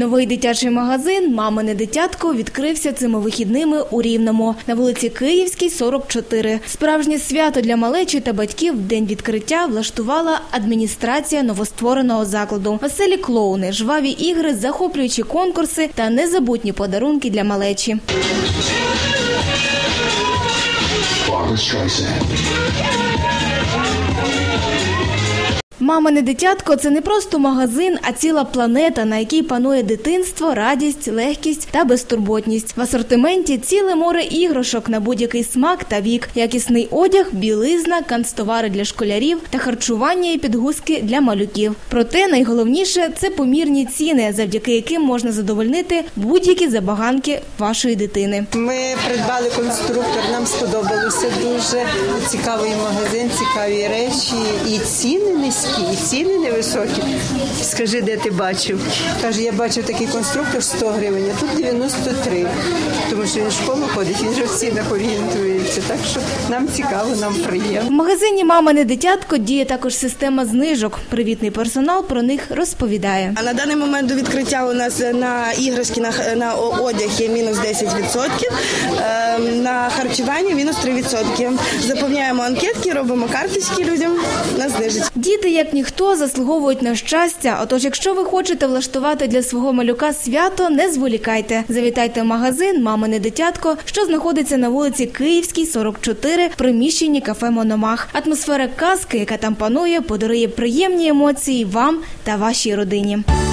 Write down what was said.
Новий дитячий магазин «Мамине дитятко» відкрився цими вихідними у Рівному, на вулиці Київській, 44. Справжнє свято для малечі та батьків в день відкриття влаштувала адміністрація новоствореного закладу. Веселі клоуни, жваві ігри, захоплюючі конкурси та незабутні подарунки для малечі. «Мамине дитятко» – це не просто магазин, а ціла планета, на якій панує дитинство, радість, легкість та безтурботність. В асортименті ціле море іграшок на будь-який смак та вік, якісний одяг, білизна, канцтовари для школярів та харчування і підгузки для малюків. Проте найголовніше – це помірні ціни, завдяки яким можна задовольнити будь-які забаганки вашої дитини. Ми придбали конструктор, нам сподобалося дуже. Цікавий магазин, цікаві речі і ціни низькі. І ціни невисокі. Скажи, де ти бачив? Каже, я бачив такий конструктор 100 гривень, а тут 93. Тому що він в школу ходить, він же в цінах орієнтується. Так що нам цікаво, нам приємно. В магазині «Мамине дитятко» діє також система знижок. Привітний персонал про них розповідає. А на даний момент до відкриття у нас на іграшки, на одяг є мінус 10%, на харчування мінус 3%. Заповняємо анкетки, робимо карточки людям, нас знижать. Діти, як ніхто, заслуговують на щастя. Отож, якщо ви хочете влаштувати для свого малюка свято, не зволікайте. Завітайте в магазин «Мамине дитятко», що знаходиться на вулиці Київській, 44, в приміщенні кафе «Мономах». Атмосфера казки, яка там панує, подарує приємні емоції вам та вашій родині.